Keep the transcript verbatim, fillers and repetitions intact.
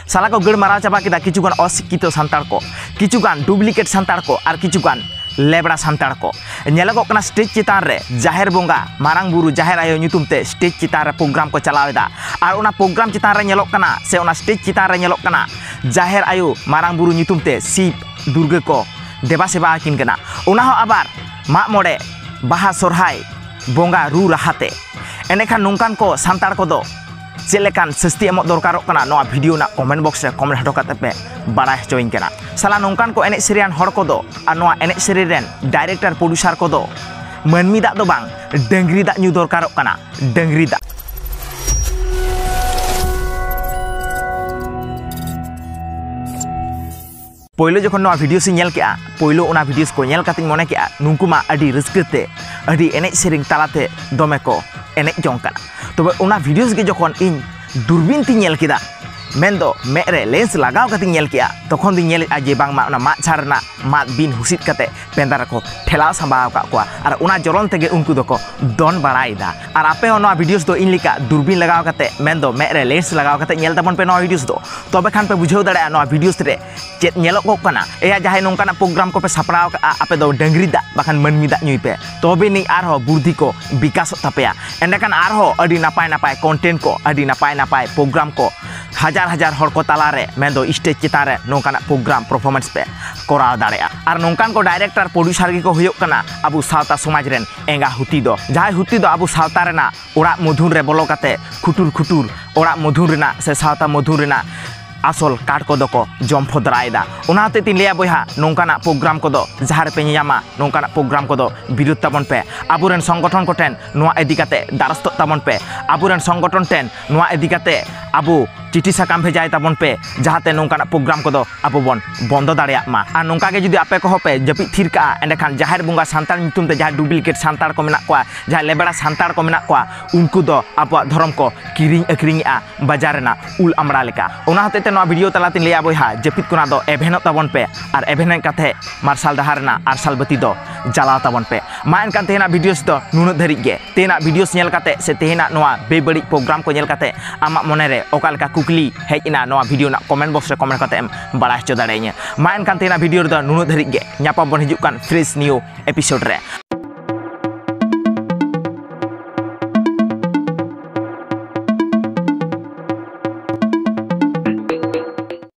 साला को गड़ मारा चाबा किदा किचुगान अशिक्षित सांतार को किचुगान डुप्लीकेट सांतार को और किचुगान लेबड़ा सांतार को नेलगो कना स्टेज चितान रे जाहेर बोंगा मारांग बुरु जाहेर आयो ᱧᱩᱛᱩᱢ ते स्टेज चितान रे प्रोग्राम को चलावेदा और उना प्रोग्राम चितान रे नेलोक कना से उना स्टेज चितान रे नेलोक कना जाहेर आयो मारांग बुरु ᱧᱩᱛᱩᱢ ते शिव दुर्गे को देवा सेवा आकिन कना उना हो आबार माग मोड़े बाहा सोरहाय बोंगा रू राहाते एनेखान नोंकान को सांतार को दो चेलेकान सस्ती एमो दरकारोग कना नोआ भिडियो ना कमेंट बॉक्स रे कमेंट हटो काते पे बाड़ाय हचोइं कना साला नोंकान को एने सेरियान हड़ को दो और नोआ एने सेरी रेन डायरेक्टर प्रोड्यूसर को दो मानमी दा दो बांग डंगरी दा न्यू दरकारोग कना डंगरी दा पहले जखन नोआ वीडियो से नेल केआ पहले उना वीडियोस को नेल कातिन मने केआ नुंकु मा अडी रस्कते अडी एने सेरिंग तालाते दोमे को एने जोंग कना तबे उना वीडियोस के जखन इन दूरबीन ती नेल केदा मेंदो मेरे लेंस लगाव कति नेल केआ तखन दी नेल आजे बांगमा उना मा छारना मा बिन हुसित कते पेंदार को ठेला संभाव का कोआ और उना जलन तेगे उनको दको दोन बड़ाइदा और आपे होना वीडियोस दो इन लिका दूरबीन लगाव कते मेंदो मेरे लेंस लगाव कते नेल तबन पे नो वीडियोस दो तबे खान पे बुझाव दाड़ा नो वीडियोस रे चेत नेलो को कना एया जाहे नोंकाना प्रोग्राम को पे सपड़ाव का आपे दो डंगरी दा बाखान मनमी दा नुई पे तबे नि आरो बुद्धि को विकास तपेया एंडकान आरो अडी नापाय नापाय कंटेंट को अडी नापाय नापाय प्रोग्राम को हजार हजार हर को तालारे मेंदो स्टेज चितान रे नोंकाना प्रोग्राम परफॉर्मेंस पे कराव दाड़ेया और नोंकान को डायरेक्टर प्रोड्यूसर गी को हुयो कना अबु सावता समाज रेन एंगा हुती दो जहाय हुती दो अबु सावता रेना ओड़ा मधुर रे बोलो काते खुटुर खुटुर ओड़ा मधुर रेना से सावता मधुर रेना आसल कार्ड को दको जम फदरायदा उनाते तीन लिया बोहा नोंकाना प्रोग्राम को दो जहार पे नियामा नोंकाना प्रोग्राम को दो विरुद्ध तबन पे आबुरेन संगठन को टेन नोआ इदिकाते दारस्त तबन पे आबुरेन संगठन टेन नोआ इदिकाते आबु चिठी साकाम भेजाय तबन पे जहाते नोंकाना प्रोग्राम को दो आबु बन बंद दाड़िया मा आ नोंका के जुदी आपे को पे जपि थिर का एंडखान जाहेर बुंगा सांतार ᱧᱩᱛᱩᱢ ते जहार डुप्लीकेट सांतार को मेना कोआ जहार लेबड़ा सांतार को मेना कोआ उनको दो आबुआ धर्म को किरिंग अक्रिंगआ बाजार ना उल अमड़ा लेका ओना हते ते नोआ वीडियो तलातिन लिया बोहा जपित कोना दो एभेनो तबन पे और एभेन काथे मार्शल दहार ना आरसाल बती दो जलाव तबन पे मा एनकान तेना वीडियोस दो नुनु धरि गे तेना वीडियोस नेल काते से तेना नोआ बेबड़ी प्रोग्राम को नेल काते आमा मने रे ओका लेका कुकली हेजना नोआ वीडियो ना कमेंट बॉक्स रे कमेंट काते बाड़ा हचो दाड़ेया मा एनकान तेना वीडियो दो नुनु धरि गे न्यापाम बन हिजुक कान फ्रेश न्यू एपिसोड रे।